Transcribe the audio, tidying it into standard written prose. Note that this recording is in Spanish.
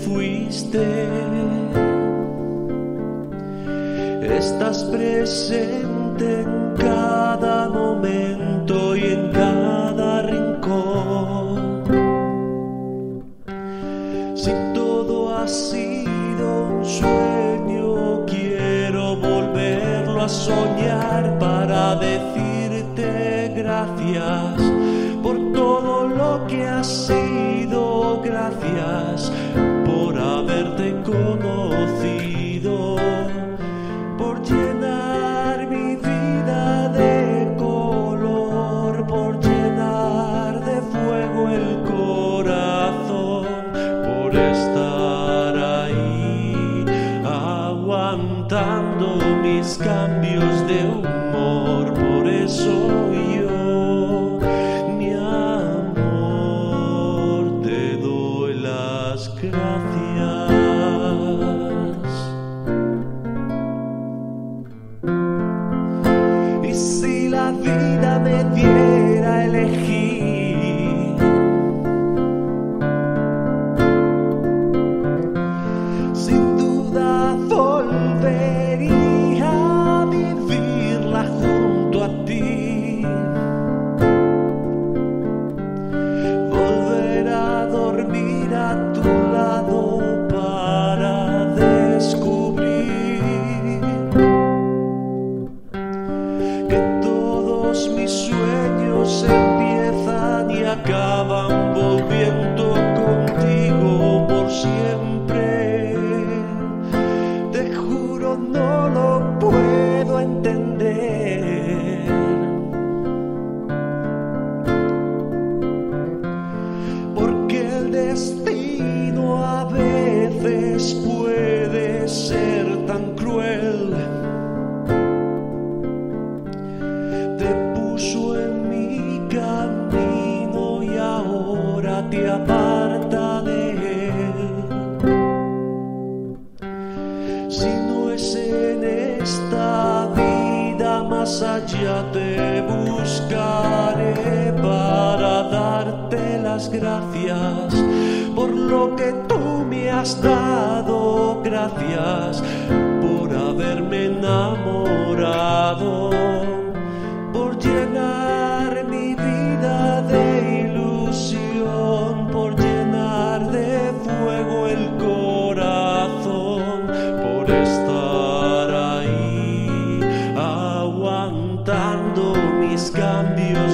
fuiste. Estás presente en cada momento y en cada rincón. Si todo ha sido un sueño, quiero volverlo a soñar para decirte gracias por todo lo que has sido. Gracias por haberte conocido, por llenar mi vida de color, por llenar de fuego el corazón, por estar ahí aguantando mis cambios de humor. Por eso yo, mi amor, te doy las gracias. Y si la vida me diera a elegir, sin duda volvería a vivirla junto a ti. Volver a dormir a tu lado para descubrir que todos mis sueños empiezan y acaban volviendo contigo por siempre. Te juro, no lo puedo entender, porque el destino a veces puede ser tan cruel. Te puso en mi camino y ahora te aparta de él. Si no es en esta vida, más allá te buscaré para darte las gracias por lo que tú me has dado. Gracias por haberme enamorado, por llenar mi vida de ilusión, por llenar de fuego el corazón, por estar ahí aguantando mis cambios